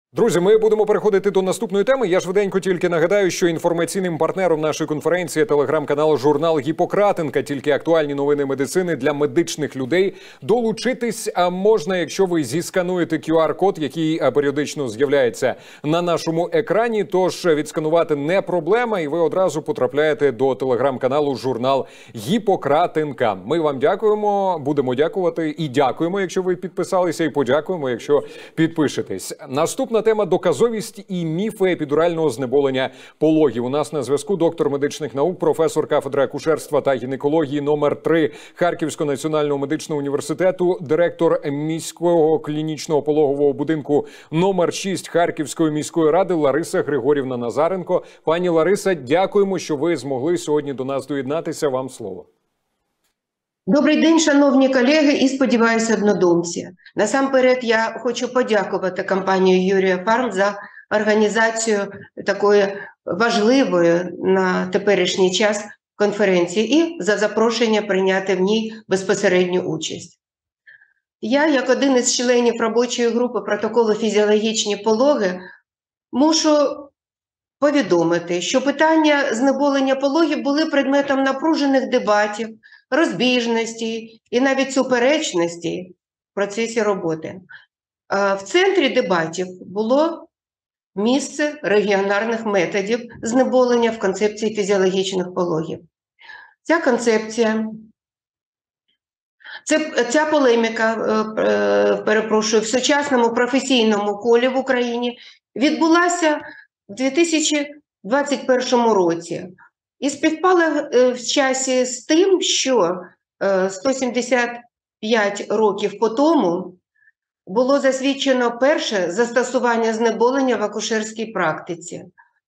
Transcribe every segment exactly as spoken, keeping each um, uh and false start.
Друзі, ми будемо переходити до наступної теми. Я швиденько тільки нагадаю, що інформаційним партнером нашої конференції є телеграм-канал «Журнал Гіппократенка». Тільки актуальні новини медицини для медичних людей. Долучитись можна, якщо ви зіскануєте кю ар-код, який періодично з'являється на нашому екрані. Тож відсканувати не проблема, і ви одразу потрапляєте до телеграм-каналу «Журнал Гіппократенка». Ми вам дякуємо, будемо дякувати і дякуємо, якщо ви підписалися, і подякуємо, якщо підпишетесь. Наступна тема – доказовість і міфи епідурального знеболення пологів. У нас на зв'язку доктор медичних наук, професор кафедри акушерства та гінекології номер три Харківського національного медичного університету, директор міського клінічного пологового будинку номер шість Харківської міської ради Лариса Григорівна Назаренко. Пані Лариса, дякуємо, що ви змогли сьогодні до нас доєднатися. Вам слово. Добрий день, шановні колеги і, сподіваюся, однодумці. Насамперед, я хочу подякувати компанії Юрія Фарм за організацію такої важливої на теперішній час конференції і за запрошення прийняти в ній безпосередню участь. Я, як один із членів робочої групи протоколу «Фізіологічні пологи», мушу повідомити, що питання знеболення пологів були предметом напружених дебатів, розбіжності і навіть суперечності в процесі роботи. В центрі дебатів було місце регіональних методів знеболення в концепції фізіологічних пологів. Ця концепція, ця, ця полеміка, перепрошую, в сучасному професійному колі в Україні відбулася в дві тисячі двадцять першому році. І співпала в часі з тим, що сто сімдесят п'ять років по тому було засвідчено перше застосування знеболення в акушерській практиці.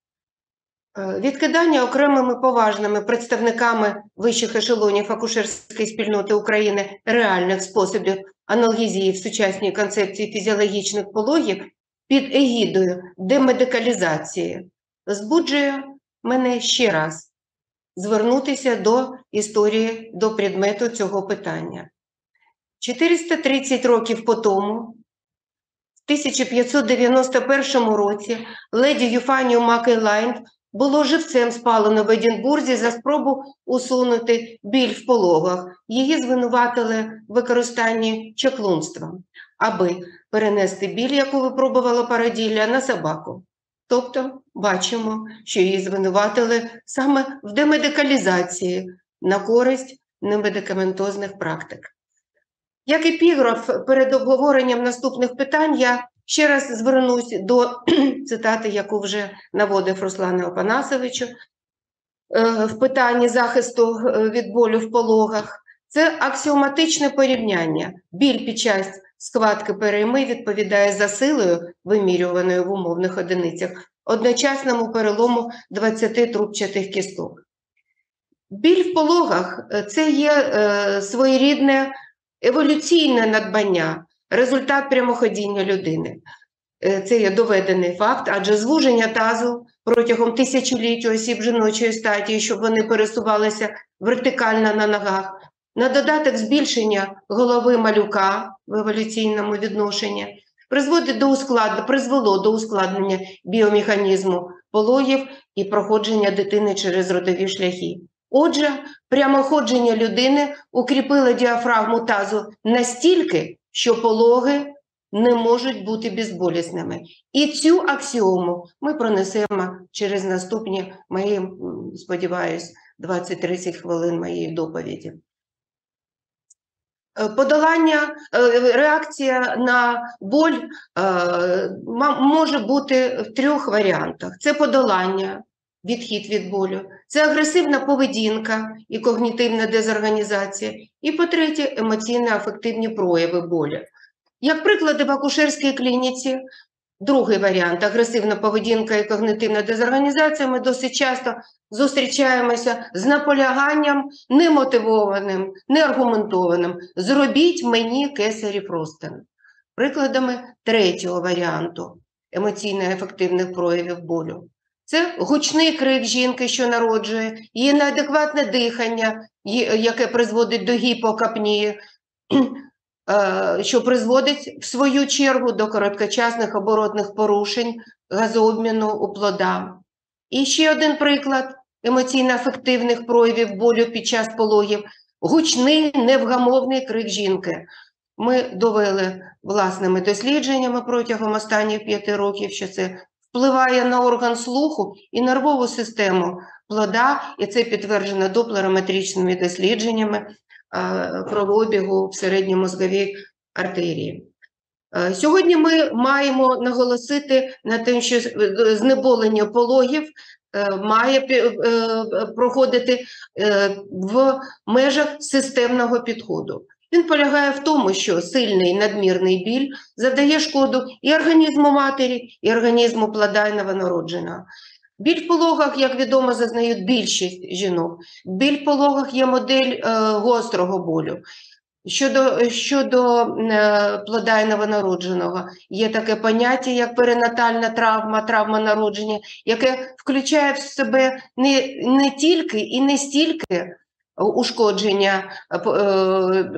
Відкидання окремими поважними представниками вищих ешелонів акушерської спільноти України реальних способів аналгезії в сучасній концепції фізіологічних пологів під егідою демедикалізації збуджує мене ще раз звернутися до історії, до предмету цього питання. чотириста тридцять років по тому, в тисяча п'ятсот дев'яносто першому році, леді Юфанію Макейлайн було живцем спалено в Единбурзі за спробу усунути біль в пологах. Її звинуватили в використанні чаклунства, аби перенести біль, яку випробувала породілля, на собаку. Тобто, бачимо, що її звинуватили саме в демедикалізації на користь немедикаментозних практик. Як епіграф перед обговоренням наступних питань, я ще раз звернусь до цитати, яку вже наводив Руслан Опанасович в питанні захисту від болю в пологах. Це аксіоматичне порівняння. Біль під час схватки перейми відповідає за силою, вимірюваною в умовних одиницях, одночасному перелому двадцяти трубчатих кісток. Біль в пологах – це є е, своєрідне еволюційне надбання, результат прямоходіння людини. Е, це є доведений факт, адже звуження тазу протягом тисячоліть осіб жіночої статі, щоб вони пересувалися вертикально на ногах, на додаток збільшення голови малюка в еволюційному відношенні, призводить до усклад... призвело до ускладнення біомеханізму пологів і проходження дитини через родові шляхи. Отже, прямоходження людини укріпило діафрагму тазу настільки, що пологи не можуть бути безболісними. І цю аксіому ми пронесемо через наступні мої, сподіваюсь, двадцять-тридцять хвилин моєї доповіді. Подолання, реакція на боль може бути в трьох варіантах. Це подолання, відхід від болю, це агресивна поведінка і когнітивна дезорганізація, і, по-третє, емоційно-афективні прояви болю. Як приклади в акушерській клініці, другий варіант – агресивна поведінка і когнітивна дезорганізація, ми досить часто зустрічаємося з наполяганням немотивованим, неаргументованим «зробіть мені кесарів розтин». Прикладами третього варіанту емоційно-ефективних проявів болю – це гучний крик жінки, що народжує, її неадекватне дихання, яке призводить до гіпокапнії, що призводить в свою чергу до короткочасних оборотних порушень газообміну у плода. І ще один приклад емоційно-афективних проявів болю під час пологів – гучний невгамовний крик жінки. Ми довели власними дослідженнями протягом останніх п'яти років, що це впливає на орган слуху і нервову систему плода, і це підтверджено доплерометричними дослідженнями кровообігу в середньомозговій артерії. Сьогодні ми маємо наголосити на те, що знеболення пологів має проходити в межах системного підходу. Він полягає в тому, що сильний надмірний біль завдає шкоду і організму матері, і організму плода і новонародженого. Біль в пологах, як відомо, зазнають більшість жінок. Біль в пологах є модель е, гострого болю. Щодо, щодо е, плода і новонародженого, є таке поняття, як перинатальна травма, травма народження, яке включає в себе не, не тільки і не стільки ушкодження е,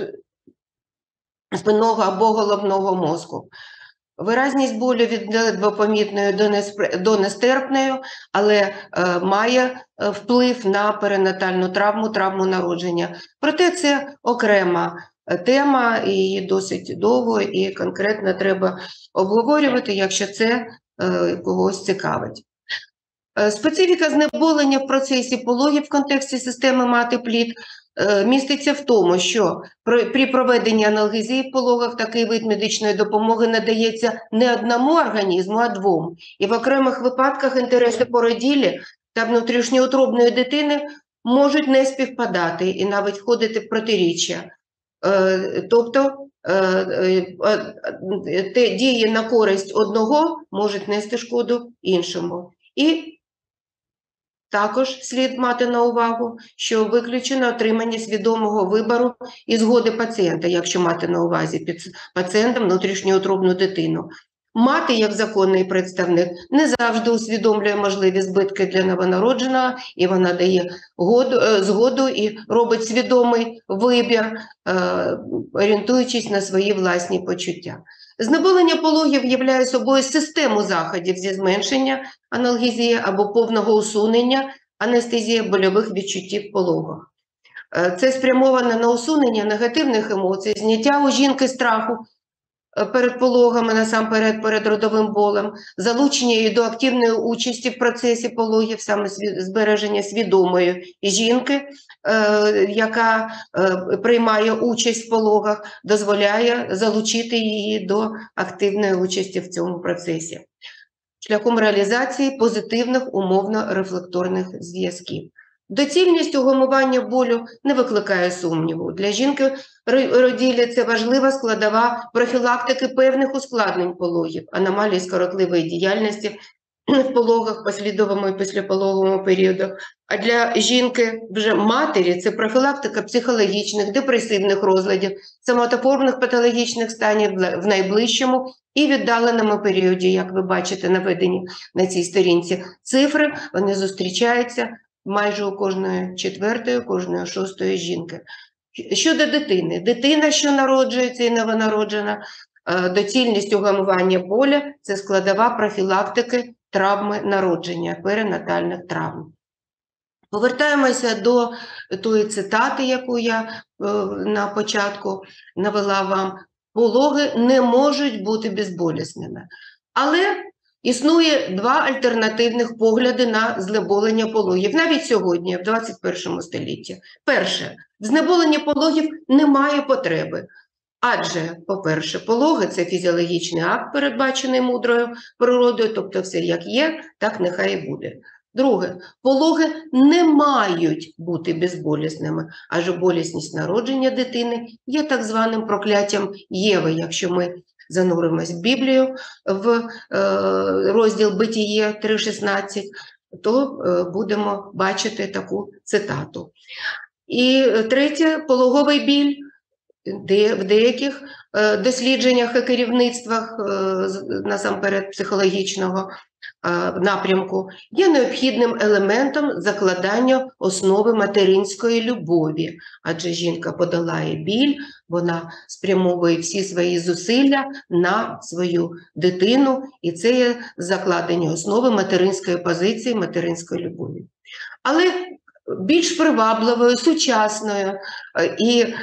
спинного або головного мозку. Виразність болю від ледвопомітної до нестерпної, але е, має вплив на перинатальну травму, травму народження. Проте це окрема тема, і її досить довго і конкретно треба обговорювати, якщо це е, когось цікавить. Специфіка знеболення в процесі пологів в контексті системи мати-плід міститься в тому, що при проведенні аналгезії в пологах такий вид медичної допомоги надається не одному організму, а двом. І в окремих випадках інтереси породілі та внутрішньоутробної дитини можуть не співпадати і навіть входити в протиріччя. Тобто дії на користь одного можуть нести шкоду іншому. І також слід мати на увагу, що виключено отримання свідомого вибору і згоди пацієнта, якщо мати на увазі під пацієнтом внутрішньоутробну дитину. Мати, як законний представник, не завжди усвідомлює можливі збитки для новонародженого, і вона дає году, згоду і робить свідомий вибір, орієнтуючись на свої власні почуття. Знеболення пологів являє собою систему заходів зі зменшення аналгезії або повного усунення анестезії больових відчуттів в пологах. Це спрямовано на усунення негативних емоцій, зняття у жінки страху перед пологами, насамперед перед родовим болем, залучення її до активної участі в процесі пологів, саме збереження свідомої жінки, яка приймає участь в пологах, дозволяє залучити її до активної участі в цьому процесі, шляхом реалізації позитивних умовно-рефлекторних зв'язків. Доцільність угамування болю не викликає сумніву. Для жінки-роділі це важлива складова профілактики певних ускладнень пологів, аномалій скоротливої діяльності в пологах, послідовому і післяпологовому періоду. А для жінки вже матері це профілактика психологічних, депресивних розладів, самотоформних патологічних станів в найближчому і віддаленому періоді, як ви бачите наведені на цій сторінці. Цифри, вони зустрічаються майже у кожної четвертої, кожної шостої жінки. Щодо дитини. Дитина, що народжується і новонароджена, доцільність угамування болю – це складова профілактики травми народження, перинатальних травм. Повертаємося до тої цитати, яку я на початку навела вам. Пологи не можуть бути безболісними. Але існує два альтернативних погляди на знеболення пологів, навіть сьогодні, в двадцять першому столітті. Перше, в знеболенні пологів немає потреби. Адже, по-перше, пологи – це фізіологічний акт, передбачений мудрою природою, тобто все як є, так нехай і буде. Друге, пологи не мають бути безболісними, адже болісність народження дитини є так званим прокляттям Єви, якщо ми зануримось в Біблію, в е, розділ Битіє три шістнадцять, то е, будемо бачити таку цитату. І третє, пологовий біль де, в деяких дослідженнях і керівництвах, насамперед психологічного напрямку, є необхідним елементом закладання основи материнської любові, адже жінка подолає біль, вона спрямовує всі свої зусилля на свою дитину, і це є закладення основи материнської позиції, материнської любові. Але більш привабливою, сучасною і е,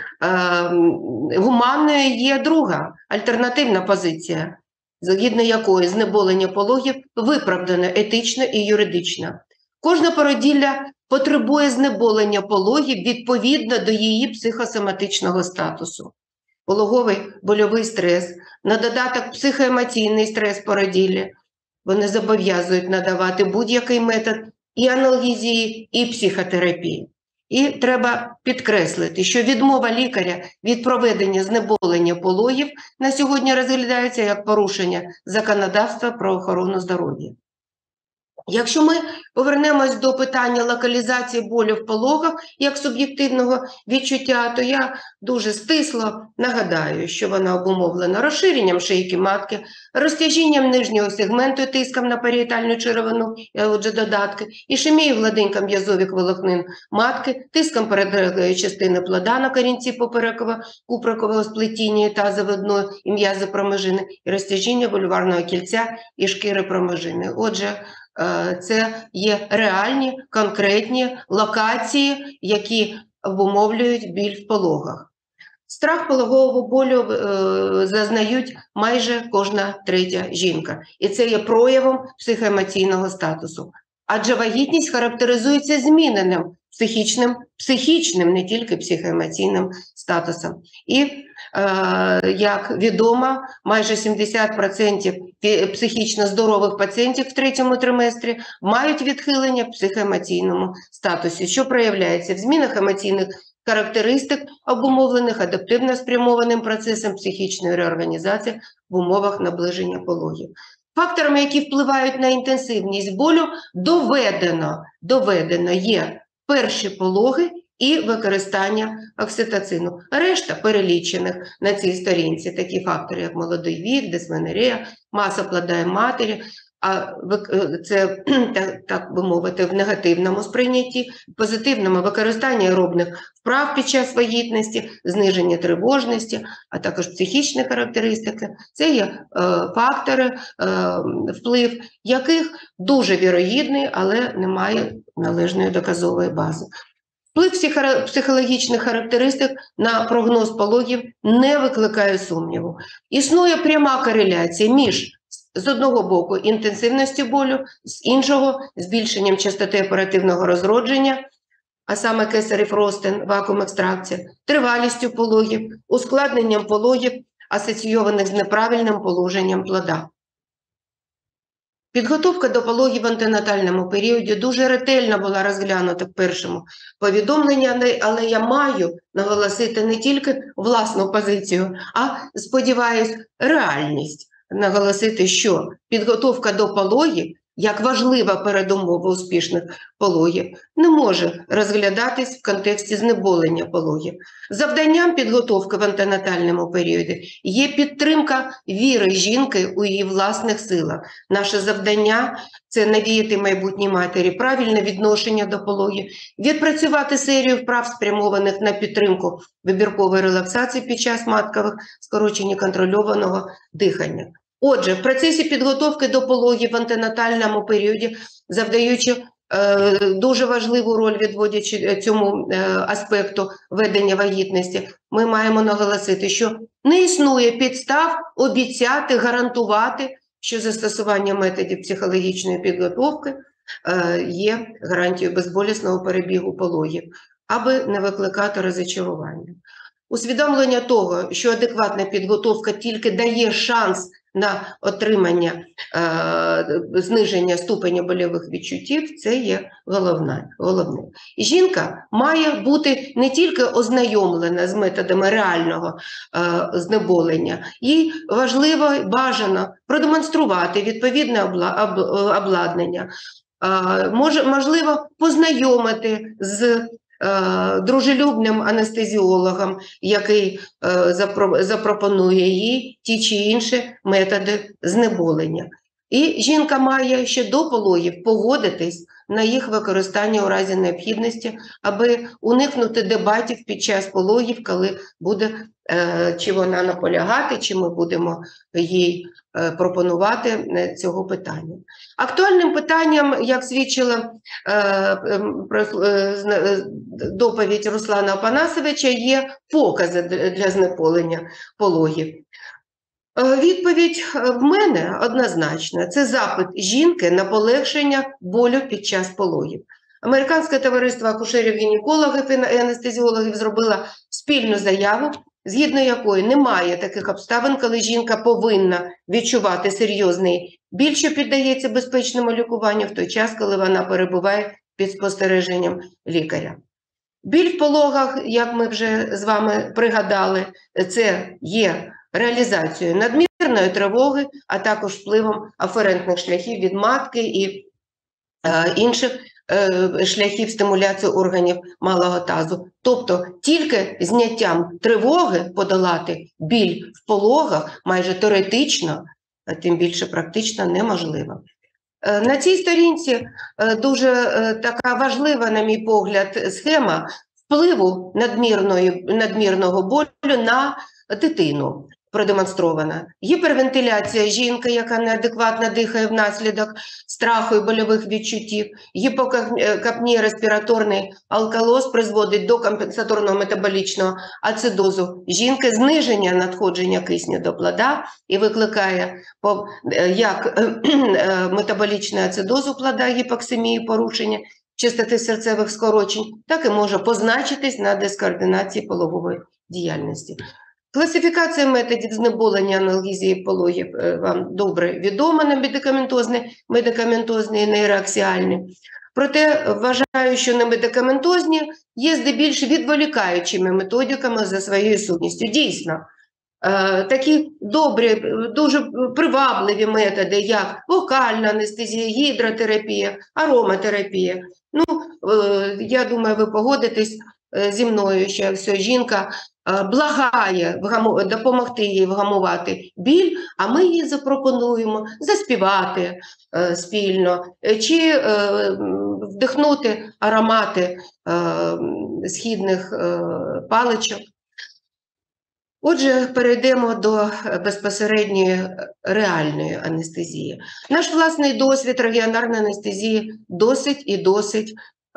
гуманною є друга, альтернативна позиція, згідно якої знеболення пологів виправдано етично і юридично. Кожна породілля потребує знеболення пологів відповідно до її психосоматичного статусу. Пологовий больовий стрес, на додаток психоемоційний стрес породіллі, вони зобов'язують надавати будь-який метод і аналгезії, і психотерапії. І треба підкреслити, що відмова лікаря від проведення знеболення пологів на сьогодні розглядається як порушення законодавства про охорону здоров'я. Якщо ми повернемось до питання локалізації болю в пологах як суб'єктивного відчуття, то я дуже стисло нагадаю, що вона обумовлена розширенням шийки матки, розтяжінням нижнього сегменту тиском на паріетальну черевину, отже додатки, ішемією гладенько м'язових волокнин матки, тиском передньої частини плода на корінці попереково-куприкового сплетіння тазовидної і м'язи промежини, і розтяжіння вульварного кільця і шкіри промежини. Отже, це є реальні, конкретні локації, які обумовлюють біль в пологах. Страх пологового болю е, зазнають майже кожна третя жінка. І це є проявом психоемоційного статусу. Адже вагітність характеризується зміненим психічним, психічним, не тільки психоемоційним статусом. І, е, як відомо, майже сімдесят відсотків психічно здорових пацієнтів в третьому триместрі мають відхилення в психоемоційному статусі, що проявляється в змінах емоційних характеристик, обумовлених адаптивно спрямованим процесом психічної реорганізації в умовах наближення пологів. Факторами, які впливають на інтенсивність болю, доведено, доведено є перші пологи і використання окситоцину. Решта перелічених на цій сторінці, такі фактори, як молодий вік, дисменорія, маса плода і матері, а це, так, так би мовити, в негативному сприйнятті, в позитивному використання аеробних вправ під час вагітності, зниження тривожності, а також психічні характеристики. Це є е, фактори, е, вплив яких дуже вірогідний, але немає належної доказової бази. Вплив психологічних характеристик на прогноз пологів не викликає сумніву. Існує пряма кореляція між, з одного боку, інтенсивністю болю, з іншого – збільшенням частоти оперативного розродження, а саме кесарів ростин, вакуум-екстракція, тривалістю пологів, ускладненням пологів, асоційованих з неправильним положенням плода. Підготовка до пологів в антенатальному періоді дуже ретельно була розглянута в першому повідомленні, але я маю наголосити не тільки власну позицію, а, сподіваюсь, реальність. Наголосити, що підготовка до пологів, як важлива передумова успішних пологів, не може розглядатись в контексті знеболення пологів. Завданням підготовки в антенатальному періоді є підтримка віри жінки у її власних силах. Наше завдання – це навіяти майбутній матері правильне відношення до пологів, відпрацювати серію вправ, спрямованих на підтримку вибіркової релаксації під час маткових скорочень контрольованого дихання. Отже, в процесі підготовки до пологів в антенатальному періоді, завдаючи е, дуже важливу роль, відводячи цьому е, аспекту ведення вагітності, ми маємо наголосити, що не існує підстав обіцяти, гарантувати, що застосування методів психологічної підготовки е, є гарантією безболісного перебігу пологів, аби не викликати розчарування. Усвідомлення того, що адекватна підготовка тільки дає шанс на отримання, е, зниження ступеня больових відчуттів, це є головне. головне. І жінка має бути не тільки ознайомлена з методами реального е, знеболення, їй важливо і бажано продемонструвати відповідне обла, об, обладнання, е, мож, можливо познайомити з дружелюбним анестезіологом, який запропонує їй ті чи інші методи знеболення. І жінка має ще до пологів погодитись на їх використання у разі необхідності, аби уникнути дебатів під час пологів, коли буде е, чи вона наполягати, чи ми будемо їй е, пропонувати цього питання. Актуальним питанням, як свідчила е, е, доповідь Руслана Опанасовича, є покази для знеболення пологів. Відповідь в мене однозначна. Це запит жінки на полегшення болю під час пологів. Американське товариство акушерів-гінекологів і анестезіологів зробило спільну заяву, згідно якої немає таких обставин, коли жінка повинна відчувати серйозний біль, що піддається безпечному лікуванню, в той час, коли вона перебуває під спостереженням лікаря. Біль в пологах, як ми вже з вами пригадали, це є реалізацією надмірної тривоги, а також впливом аферентних шляхів від матки і е, інших е, шляхів стимуляції органів малого тазу. Тобто тільки зняттям тривоги подолати біль в пологах майже теоретично, а тим більше практично неможливо. Е, на цій сторінці е, дуже е, така важлива, на мій погляд, схема впливу надмірної, надмірного болю на дитину. Продемонстрована. Гіпервентиляція жінки, яка неадекватно дихає внаслідок страху і больових відчуттів, гіпокапнія, респіраторний алкалоз призводить до компенсаторного метаболічного ацидозу жінки, зниження надходження кисню до плода і викликає як метаболічний ацидоз у плода, гіпоксимії, порушення частоти серцевих скорочень, так і може позначитись на дискоординації пологової діяльності. Класифікація методів знеболення аналгезії пологів вам добре відома на медикаментозні, медикаментозні і нейроаксіальні. Проте вважаю, що немедикаментозні є здебільш відволікаючими методиками за своєю сутністю. Дійсно, такі добрі, дуже привабливі методи, як вокальна анестезія, гідротерапія, ароматерапія. Ну, я думаю, ви погодитесь зі мною, що все, жінка благає допомогти їй вгамувати біль, а ми їй запропонуємо заспівати е, спільно, чи е, вдихнути аромати е, східних е, паличок. Отже, перейдемо до безпосередньої реальної анестезії. Наш власний досвід регіонарної анестезії досить і досить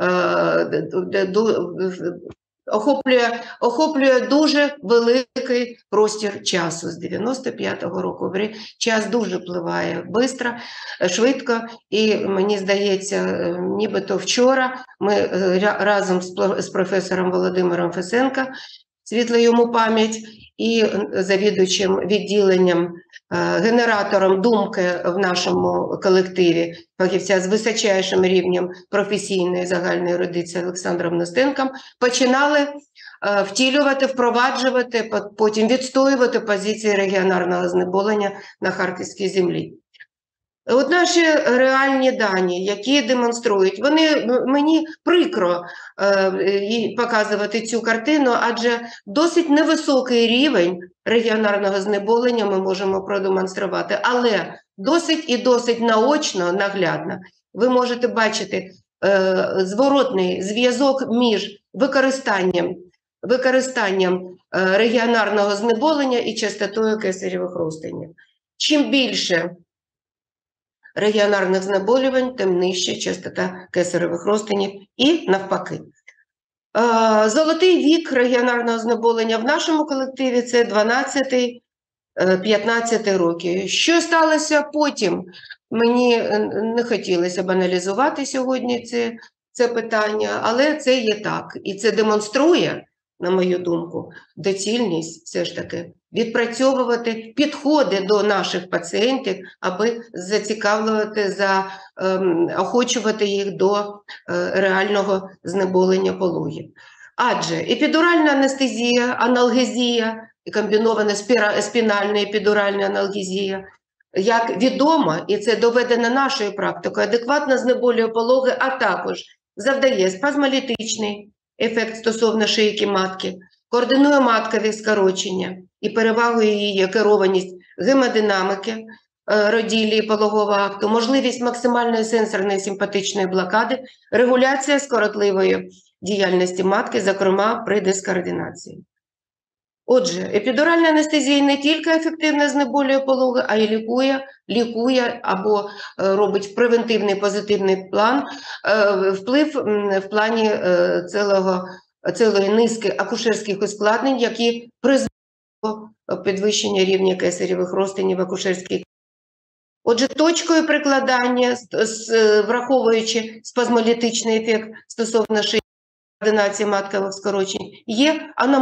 е, до, Охоплює, охоплює дуже великий простір часу з дев'яносто п'ятого року. Час дуже впливає швидко, швидко, і мені здається, нібито вчора ми разом з професором Володимиром Фесенко, світла йому пам'ять, і завідуючим відділенням, генератором думки в нашому колективі, фахівця з височайшим рівнем професійної загальної ерудиції Олександром Настенком, починали втілювати, впроваджувати, потім відстоювати позиції регіонарного знеболення на харківській землі. От наші реальні дані, які демонструють, вони, мені прикро е, показувати цю картину, адже досить невисокий рівень регіонарного знеболення ми можемо продемонструвати, але досить і досить наочно, наглядно. Ви можете бачити е, зворотний зв'язок між використанням, використанням е, регіонарного знеболення і частотою кесаревих розтинів. Чим більше регіонарних знеболювань, тим нижча частота кесаревих розтинів і навпаки. Золотий вік регіонарного знеболення в нашому колективі – це дванадцять-п'ятнадцять років. Що сталося потім? Мені не хотілося б аналізувати сьогодні це, це питання, але це є так. І це демонструє, на мою думку, доцільність все ж таки відпрацьовувати підходи до наших пацієнтів, аби зацікавлювати, заохочувати їх до е, реального знеболення пологів. Адже епідуральна анестезія, аналгезія, комбінована спінальна епідуральна аналгезія, як відомо, і це доведено нашою практикою, адекватно знеболює пологи, а також завдає спазмолітичний ефект стосовно шийки матки, координує маткові скорочення і перевагою її керованість гемодинаміки, роділі пологового акту, можливість максимальної сенсорної симпатичної блокади, регуляція скоротливої діяльності матки, зокрема при дискоординації. Отже, епідуральна анестезія не тільки ефективно знеболює пологи, а й лікує, лікує або робить превентивний позитивний план, вплив в плані цілого, цілої низки акушерських ускладнень, які призводять до підвищення рівня кесаревих розтинів в акушерській. Отже, точкою прикладання, враховуючи спазмолітичний ефект стосовно шиї координації маткових скорочень, є аномальні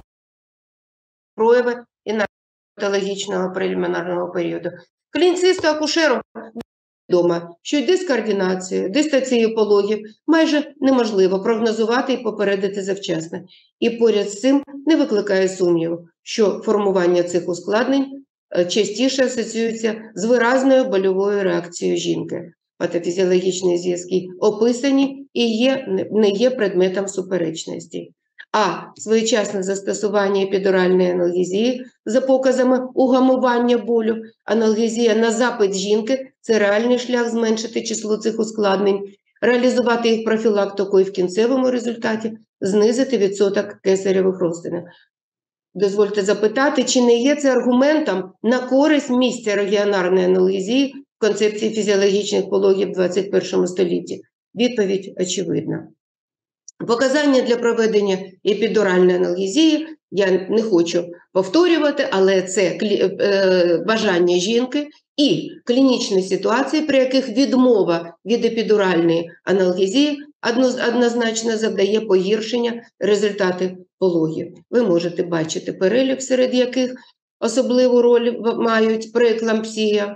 прояви і патологічного прелімінарного періоду. Клініцисту акушеру відомо, що й дискоординацію, дистацію пологів майже неможливо прогнозувати і попередити завчасно. І поряд з цим не викликає сумніву, що формування цих ускладнень частіше асоціюється з виразною больовою реакцією жінки. Патофізіологічні зв'язки описані і є, не є предметом суперечності. А своєчасне застосування епідуральної аналгезії за показами угамування болю, аналгезія на запит жінки – це реальний шлях зменшити число цих ускладнень, реалізувати їх профілактику і в кінцевому результаті знизити відсоток кесаревих розтинів. Дозвольте запитати, чи не є це аргументом на користь місця регіонарної аналгезії в концепції фізіологічних пологів в двадцять першому столітті? Відповідь очевидна. Показання для проведення епідуральної аналгезії я не хочу повторювати, але це бажання жінки і клінічні ситуації, при яких відмова від епідуральної аналгезії однозначно завдає погіршення результатів пологів. Ви можете бачити перелік, серед яких особливу роль мають прееклампсія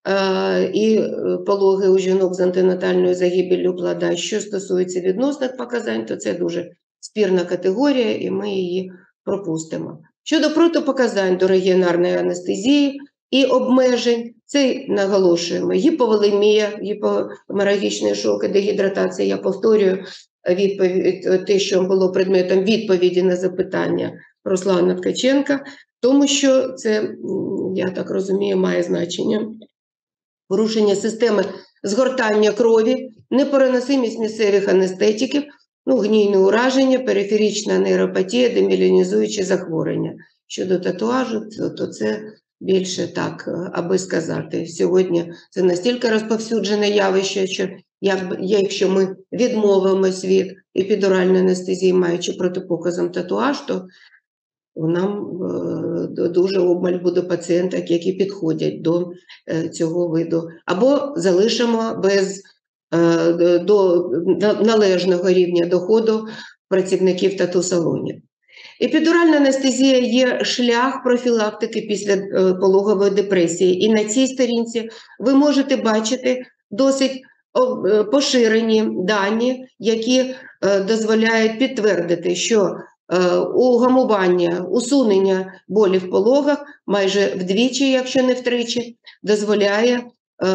і пологи у жінок з антинатальною загибеллю плода. Що стосується відносних показань, то це дуже спірна категорія, і ми її пропустимо. Щодо протипоказань до регіонарної анестезії і обмежень, це наголошуємо: гіповолемія, гіпоморагічний шок і дегідратація. Я повторюю відповідь, те, що було предметом відповіді на запитання Руслана Ткаченка, тому що це, я так розумію, має значення. Порушення системи згортання крові, непереносимість місцевих анестетиків, ну, гнійне ураження, периферична нейропатія, деміелінізуючі захворювання. Щодо татуажу, то, то це більше так, аби сказати. Сьогодні це настільки розповсюджене явище, що як, якщо ми відмовимось від епідуральної анестезії, маючи протипоказом татуаж, то нам е, дуже обмаль буде пацієнток, які підходять до е, цього виду. Або залишимо без е, до, належного рівня доходу працівників тату-салонів. Епідуральна анестезія є шлях профілактики після е, пологової депресії. І на цій сторінці ви можете бачити досить е, поширені дані, які е, дозволяють підтвердити, що угамування, усунення болі в пологах майже вдвічі, якщо не втричі, дозволяє е,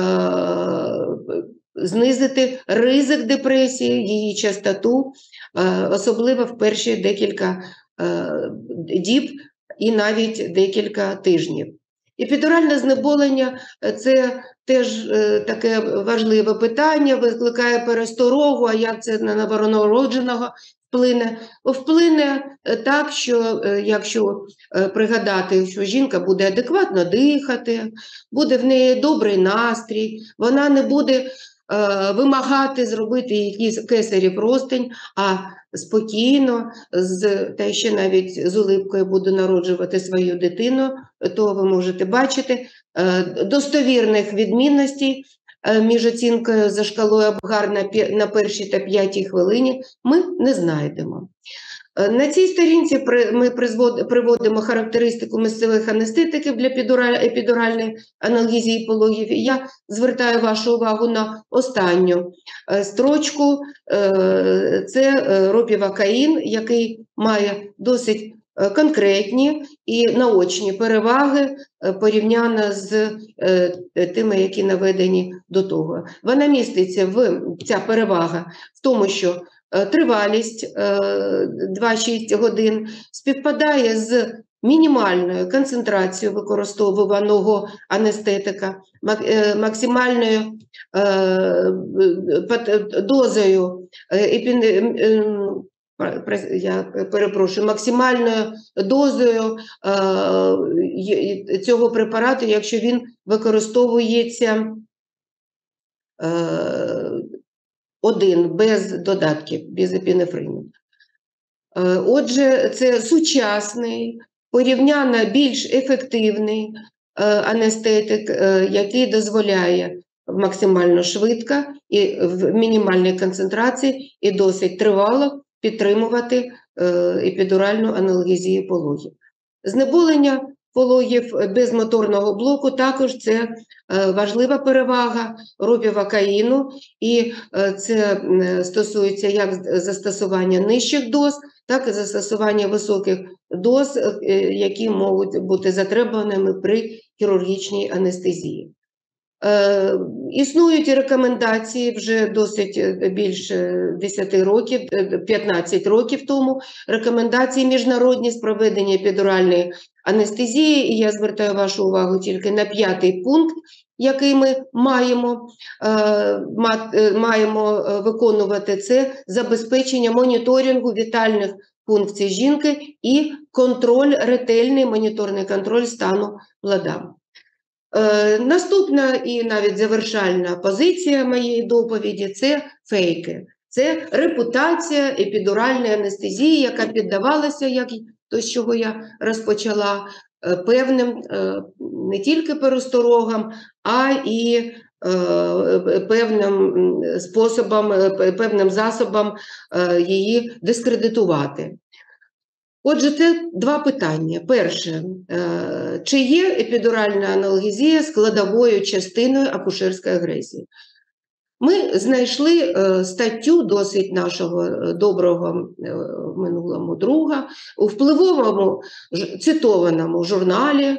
знизити ризик депресії, її частоту, е, особливо в перші декілька е, діб і навіть декілька тижнів. Епідуральне знеболення – це теж е, таке важливе питання, викликає пересторогу, а як це на новонародженого вплине? Вплине так, що якщо пригадати, що жінка буде адекватно дихати, буде в неї добрий настрій, вона не буде е, вимагати зробити якийсь кесарів простинь, а спокійно, з, та ще навіть з улипкою буде народжувати свою дитину, то ви можете бачити е, достовірних відмінностей між оцінкою за шкалою Апгар на першій та п'ятій хвилині ми не знайдемо. На цій сторінці ми приводимо характеристику місцевих анестетиків для епідуральної аналгезії пологів. Я звертаю вашу увагу на останню строчку. Це ропівакаїн, який має досить конкретні і наочні переваги порівняно з тими, які наведені до того. Вона міститься в, ця перевага в тому, що тривалість два - шість годин співпадає з мінімальною концентрацією використовуваного анестетика, максимальною дозою, я перепрошую, максимальною дозою цього препарату, якщо він використовується один, без додатків, без епінефрину. Отже, це сучасний, порівняно більш ефективний анестетик, який дозволяє максимально швидко і в мінімальній концентрації і досить тривало підтримувати епідуральну аналгезію пологів. Знеболення пологів без моторного блоку також це важлива перевага робівакаїну, і це стосується як застосування нижчих доз, так і застосування високих доз, які можуть бути затребуваними при хірургічній анестезії. Е, існують рекомендації вже досить більше десяти років, п'ятнадцять років тому, рекомендації міжнародні з проведення епідуральної анестезії, і я звертаю вашу увагу тільки на п'ятий пункт, який ми маємо, е, маємо виконувати, це забезпечення моніторингу вітальних функцій жінки і контроль, ретельний моніторний контроль стану плода. Е, наступна і навіть завершальна позиція моєї доповіді – це фейки. Це репутація епідуральної анестезії, яка піддавалася, як то, з чого я розпочала, е, певним е, не тільки пересторогам, а і е, певним способом, е, певним засобом е, її дискредитувати. Отже, це два питання. Перше, чи є епідуральна аналгезія складовою частиною акушерської агресії? Ми знайшли статтю досить нашого доброго в минулому друга у впливовому цитованому журналі,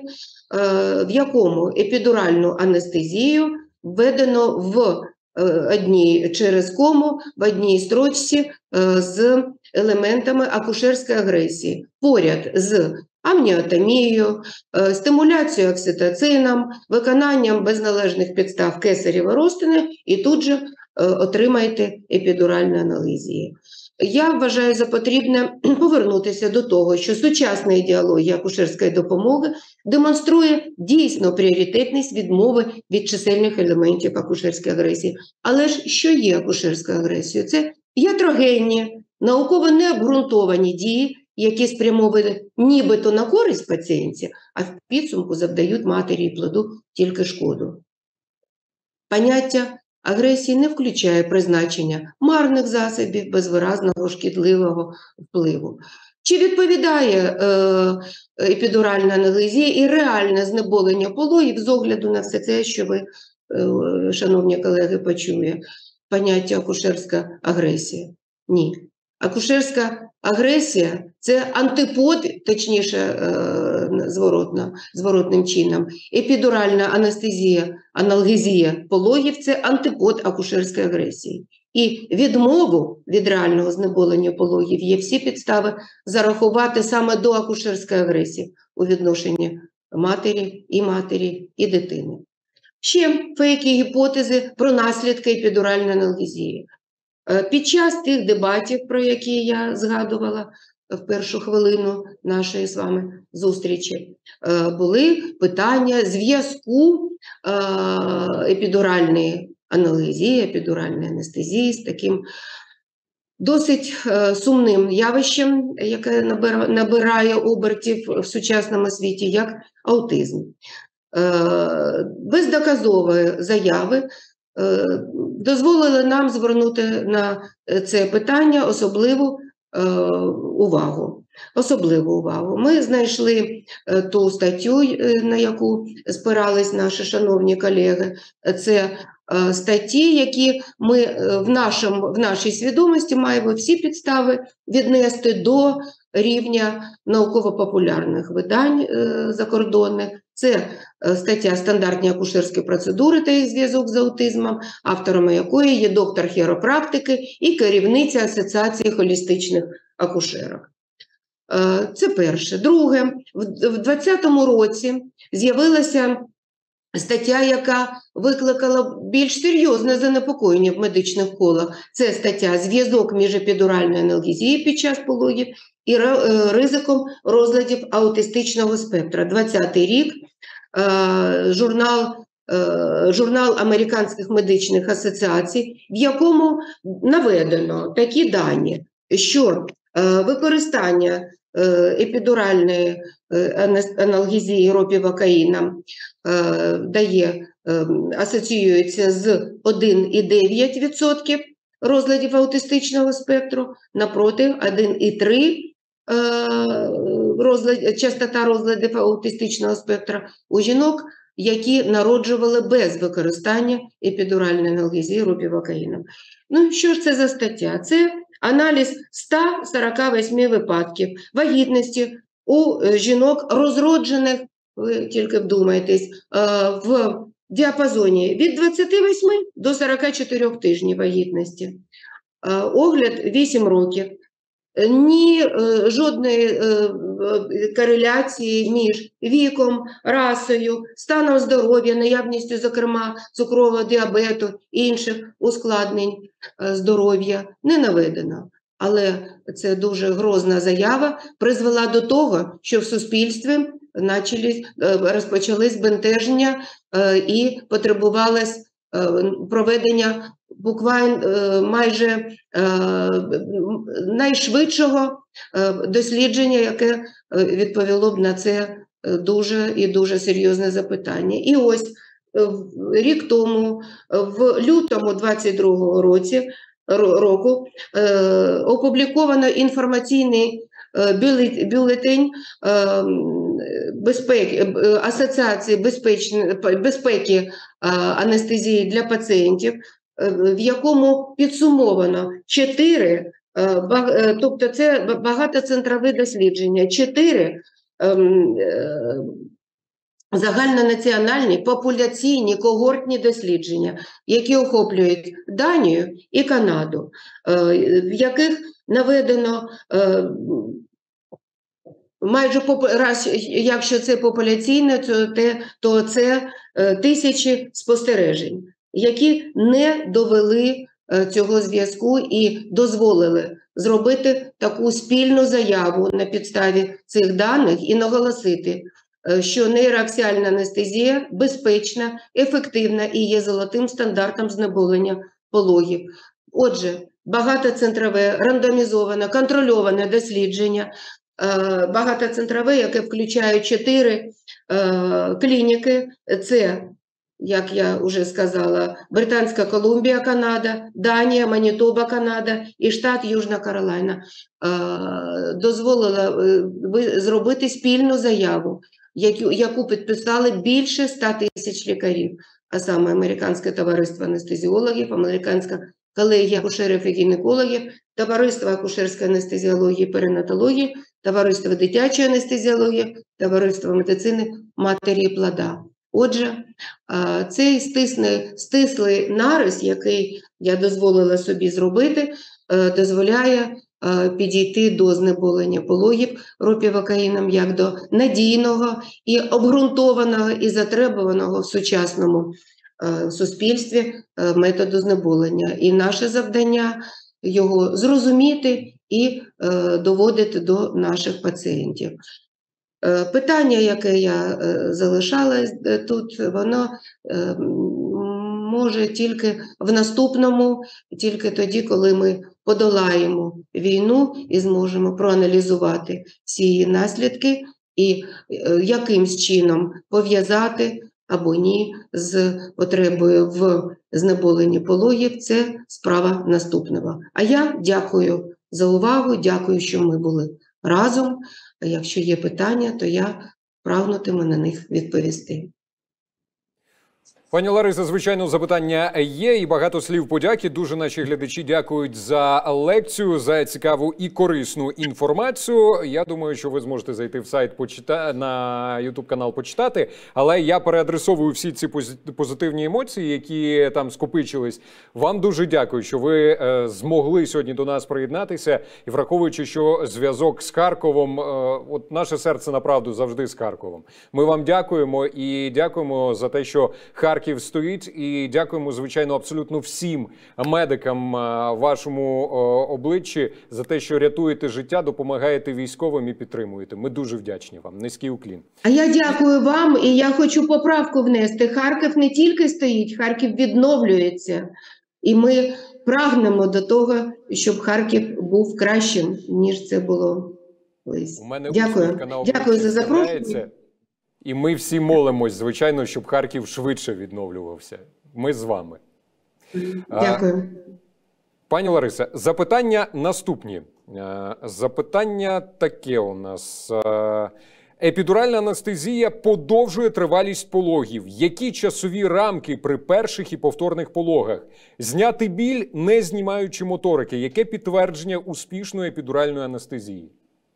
в якому епідуральну анестезію введено в одній через кому, в одній строчці з елементами акушерської агресії, поряд з амніотомією, стимуляцією окситоцином, виконанням без належних підстав кесарєва розтину, і тут же отримайте епідуральну аналгезію. Я вважаю за потрібне повернутися до того, що сучасна ідеологія акушерської допомоги демонструє дійсно пріоритетність відмови від чисельних елементів акушерської агресії. Але ж що є акушерською агресією? Це iatrogенні, науково необґрунтовані дії, які спрямовані нібито на користь пацієнтів, а в підсумку завдають матері і плоду тільки шкоду. Поняття агресії не включає призначення марних засобів без виразного шкідливого впливу. Чи відповідає е, епідуральна аналгезія і реальне знеболення пологів з огляду на все це, що ви, е, шановні колеги, почує? Поняття акушерська агресія? Ні. Акушерська агресія – це антипод, точніше, е, зворотно, зворотним чином. Епідуральна анестезія, аналгезія пологів – це антипод акушерської агресії. І відмову від реального знеболення пологів є всі підстави зарахувати саме до акушерської агресії у відношенні матері, і матері, і дитини. Ще фейки і гіпотези про наслідки епідуральної аналгезії. Під час тих дебатів, про які я згадувала в першу хвилину нашої з вами зустрічі, були питання зв'язку епідуральної аналгезії, епідуральної анестезії з таким досить сумним явищем, яке набирає обертів в сучасному світі, як аутизм. Бездоказові заяви дозволили нам звернути на це питання особливу е, увагу. Особливу увагу. Ми знайшли е, ту статтю, е, на яку спирались наші шановні колеги. Це е, статті, які ми е, в, нашому, в нашій свідомості маємо всі підстави віднести до рівня науково-популярних видань закордонних. Це стаття «Стандартні акушерські процедури та їх зв'язок з аутизмом», авторами якої є доктор хіропрактики і керівниця Асоціації холістичних акушерок. Це перше. Друге, в двадцятому році з'явилася стаття, яка викликала більш серйозне занепокоєння в медичних колах. Це стаття «Зв'язок між епідуральною аналгезією під час пологів і ризиком розладів аутистичного спектра». двадцятий рік, журнал, журнал Американських медичних асоціацій, в якому наведено такі дані, що використання епідуральної аналгезії ропівакаїном дає, асоціюється з один і дев'ять десятих відсотка розладів аутистичного спектру, напроти один і три розлад, частота розладів аутистичного спектра у жінок, які народжували без використання епідуральної аналгезії ропівакаїном. Ну, що ж це за стаття? Це аналіз ста сорока восьми випадків вагітності у жінок, розроджених, ви тільки вдумайтесь, в діапазоні від двадцяти восьми до сорока чотирьох тижнів вагітності. Огляд вісім років. Ні жодної кореляції між віком, расою, станом здоров'я, наявністю, зокрема, цукрового діабету і інших ускладнень здоров'я не наведено. Але це дуже грозна заява призвела до того, що в суспільстві розпочались збентеження і потребувалось проведення буквально майже найшвидшого дослідження, яке відповіло б на це дуже і дуже серйозне запитання. І ось рік тому, в лютому двадцять другого році, року, опубліковано інформаційний бюлетень безпеки, Асоціації безпеки анестезії для пацієнтів, в якому підсумовано чотири, тобто це багатоцентрове дослідження, чотири загальнонаціональні популяційні когортні дослідження, які охоплюють Данію і Канаду, в яких наведено майже, раз, якщо це популяційне, то, те, то це тисячі спостережень, які не довели цього зв'язку і дозволили зробити таку спільну заяву на підставі цих даних і наголосити, що нейроаксіальна анестезія безпечна, ефективна і є золотим стандартом знеболення пологів. Отже, багатоцентрове, рандомізоване, контрольоване дослідження, багатоцентрове, яке включає чотири клініки, це, як я вже сказала, Британська Колумбія, Канада, Данія, Манітоба, Канада і штат Южна Каролайна, дозволила зробити спільну заяву, яку, яку підписали більше ста тисяч лікарів, а саме Американське товариство анестезіологів, Американська колегія акушерів і гінекологів, Товариство акушерської анестезіології і перинатології, Товариство дитячої анестезіології, Товариство медицини матері і плода. Отже, цей стислий, стислий нарис, який я дозволила собі зробити, дозволяє підійти до знеболення пологів ропівакаїном як до надійного і обґрунтованого і затребуваного в сучасному суспільстві методу знеболення. І наше завдання – його зрозуміти і доводити до наших пацієнтів. Питання, яке я залишала тут, воно може тільки в наступному, тільки тоді, коли ми подолаємо війну і зможемо проаналізувати всі її наслідки і якимсь чином пов'язати або ні з потребою в знеболенні пологів, це справа наступного. А я дякую за увагу, дякую, що ми були разом. А якщо є питання, то я прагнутиму на них відповісти. Пані Ларисо, звичайно, запитання є і багато слів подяки. Дуже наші глядачі дякують за лекцію, за цікаву і корисну інформацію. Я думаю, що ви зможете зайти в сайт, почита... на ютуб-канал почитати. Але я переадресовую всі ці позитивні емоції, які там скопичились. Вам дуже дякую, що ви е, змогли сьогодні до нас приєднатися. І враховуючи, що зв'язок з Харковом, е, от наше серце, направду, завжди з Харковом. Ми вам дякуємо і дякуємо за те, що Харків стоїть, і дякуємо, звичайно, абсолютно всім медикам в вашому обличчі за те, що рятуєте життя, допомагаєте військовим і підтримуєте. Ми дуже вдячні вам. Низький уклін. А я дякую вам, і я хочу поправку внести. Харків не тільки стоїть, Харків відновлюється. І ми прагнемо до того, щоб Харків був кращим, ніж це було колись. У мене дякую. Дякую за запрошення. І ми всі молимось, звичайно, щоб Харків швидше відновлювався. Ми з вами. Дякую. Пані Лариса, запитання наступні. Запитання таке у нас. Епідуральна анестезія подовжує тривалість пологів. Які часові рамки при перших і повторних пологах? Зняти біль, не знімаючи моторики. Яке підтвердження успішної епідуральної анестезії?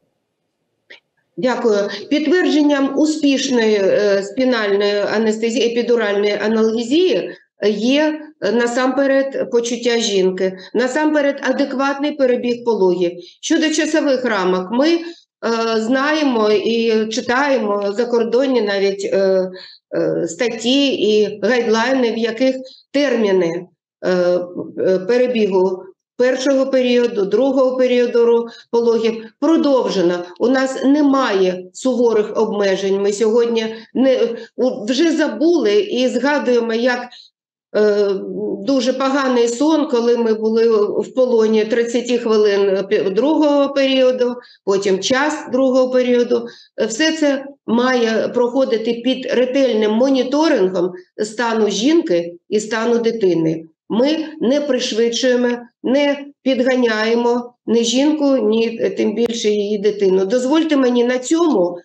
Дякую. Підтвердженням успішної е, спінальної анестезії, епідуральної аналгезії є насамперед почуття жінки, насамперед адекватний перебіг пологів. Щодо часових рамок, ми е, знаємо і читаємо закордонні навіть е, е, статті і гайдлайни, в яких терміни е, перебігу першого періоду, другого періоду пологів продовжено. У нас немає суворих обмежень. Ми сьогодні не, вже забули і згадуємо, як е, дуже поганий сон, коли ми були в полоні тридцять хвилин другого періоду, потім час другого періоду. Все це має проходити під ретельним моніторингом стану жінки і стану дитини. Ми не пришвидшуємо, не підганяємо ні жінку, ні тим більше її дитину. Дозвольте мені на цьому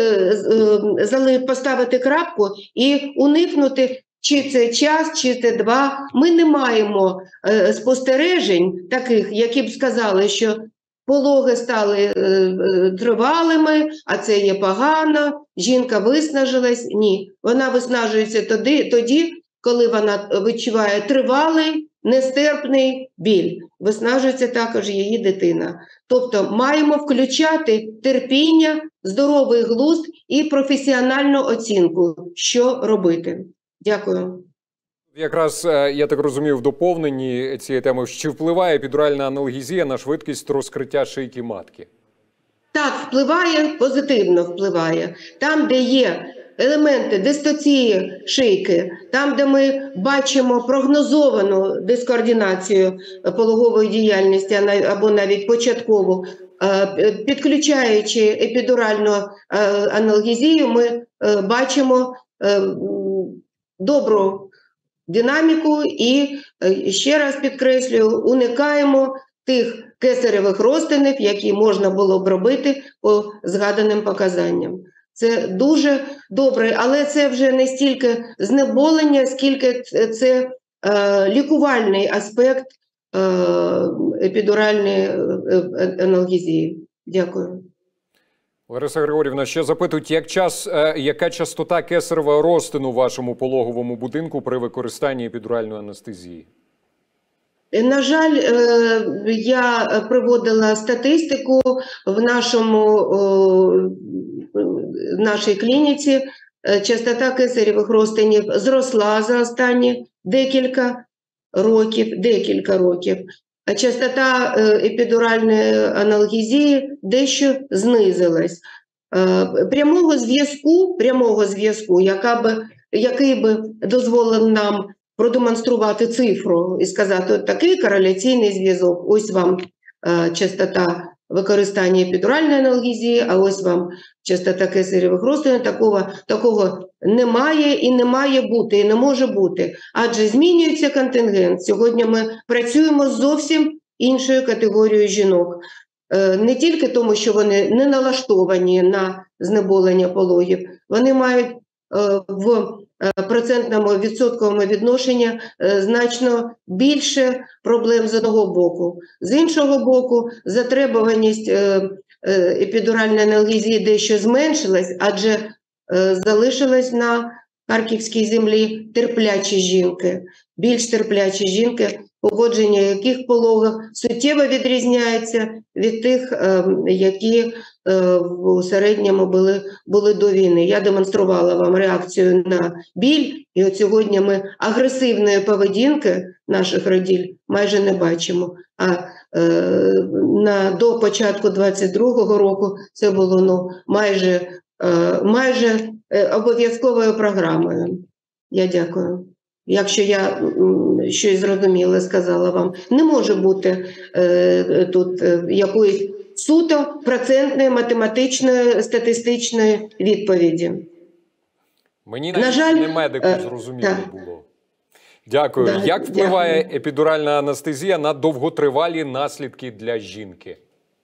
поставити крапку і уникнути, чи це час, чи це два. Ми не маємо спостережень таких, які б сказали, що пологи стали тривалими, а це є погано, жінка виснажилась. Ні, вона виснажується тоді, тоді, коли вона відчуває тривалий, нестерпний біль. Виснажується також її дитина. Тобто маємо включати терпіння, здоровий глузд і професіональну оцінку, що робити. Дякую. Якраз, я так розумію, в доповненні цієї теми, чи впливає епідуральна аналгезія на швидкість розкриття шийки матки? Так, впливає, позитивно впливає. Там, де є елементи дистоції шийки, там, де ми бачимо прогнозовану дискоординацію пологової діяльності або навіть початкову, підключаючи епідуральну аналгезію, ми бачимо добру динаміку і, ще раз підкреслюю, уникаємо тих кесаревих розтинів, які можна було б робити по згаданим показанням. Це дуже добре, але це вже не стільки знеболення, скільки це е, лікувальний аспект е, епідуральної аналгезії. Дякую. Лариса Григорівна, ще запитують, як час, е, яка частота кесаревого розтину у вашому пологовому будинку при використанні епідуральної анестезії? На жаль, я приводила статистику в нашому, в нашій клініці. Частота кесаревих розтинів зросла за останні декілька років, декілька років. А частота епідуральної аналгезії дещо знизилась. Прямого зв'язку, прямого зв'язку, яка би, який би дозволив нам продемонструвати цифру і сказати, от такий кореляційний зв'язок, ось вам е, частота використання епідуральної аналгезії, а ось вам частота кесаревих розтинів, такого, такого немає і не має бути, і не може бути, адже змінюється контингент. Сьогодні ми працюємо з зовсім іншою категорією жінок. Е, не тільки тому, що вони не налаштовані на знеболення пологів, вони мають в процентному відсотковому відношенні значно більше проблем з одного боку. З іншого боку, затребуваність епідуральної аналгезії дещо зменшилась, адже залишилась на харківській землі терплячі жінки, більш терплячі жінки, погодження яких пологів суттєво відрізняється від тих, які у середньому були, були до війни. Я демонструвала вам реакцію на біль, і от сьогодні ми агресивної поведінки наших роділь майже не бачимо. А е, на, до початку двадцять другого року це було ну, майже, е, майже обов'язковою програмою. Я дякую. Якщо я щось зрозуміле сказала вам, не може бути е, тут е, якоїсь суто процентної, математичної, статистичної відповіді. Мені на жаль, не медику зрозуміло е, було. Дякую. Да, Як впливає дякую. епідуральна анестезія на довготривалі наслідки для жінки?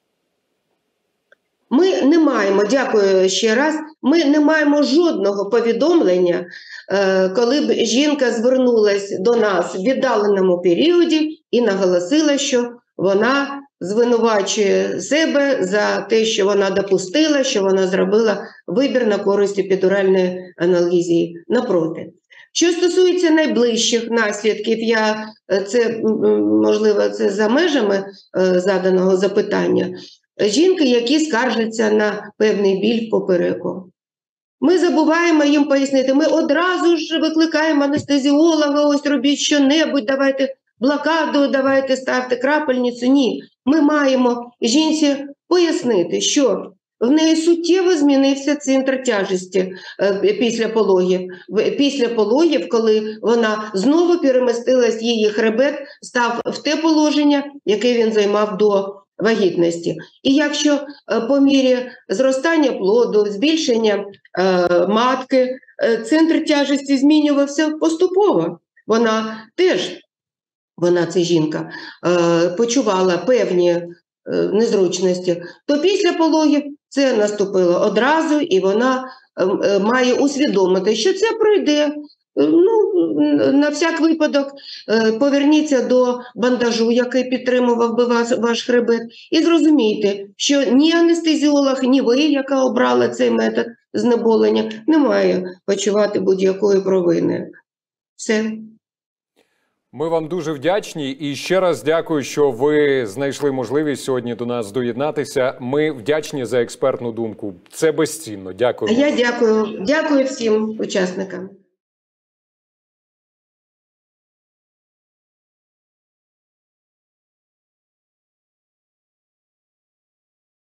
Ми не маємо, дякую ще раз, ми не маємо жодного повідомлення, коли б жінка звернулася до нас в віддаленому періоді і наголосила, що вона звинувачує себе за те, що вона допустила, що вона зробила вибір на користь епідуральної аналгезії. Напроти. Що стосується найближчих наслідків, я, це, можливо, це за межами заданого запитання, жінки, які скаржаться на певний біль в попереку. Ми забуваємо їм пояснити, ми одразу ж викликаємо анестезіолога, ось робіть що-небудь, давайте блокаду, давайте ставте крапельницю. Ні, ми маємо жінці пояснити, що в неї суттєво змінився центр тяжесті після пологів. Після пологів, коли вона знову перемістилась, її хребет став в те положення, яке він займав до вагітності. І якщо по мірі зростання плоду, збільшення е, матки, е, центр тяжесті змінювався поступово. Вона теж, вона, це жінка, е, почувала певні е, незручності, то після пологів це наступило одразу, і вона е, має усвідомити, що це пройде. Ну, на всяк випадок поверніться до бандажу, який підтримував би вас, ваш хребет, і зрозумійте, що ні анестезіолог, ні ви, яка обрала цей метод знеболення, не має почувати будь-якої провини. Все. Ми вам дуже вдячні і ще раз дякую, що ви знайшли можливість сьогодні до нас доєднатися. Ми вдячні за експертну думку. Це безцінно. Дякую. Я дякую. Дякую всім учасникам.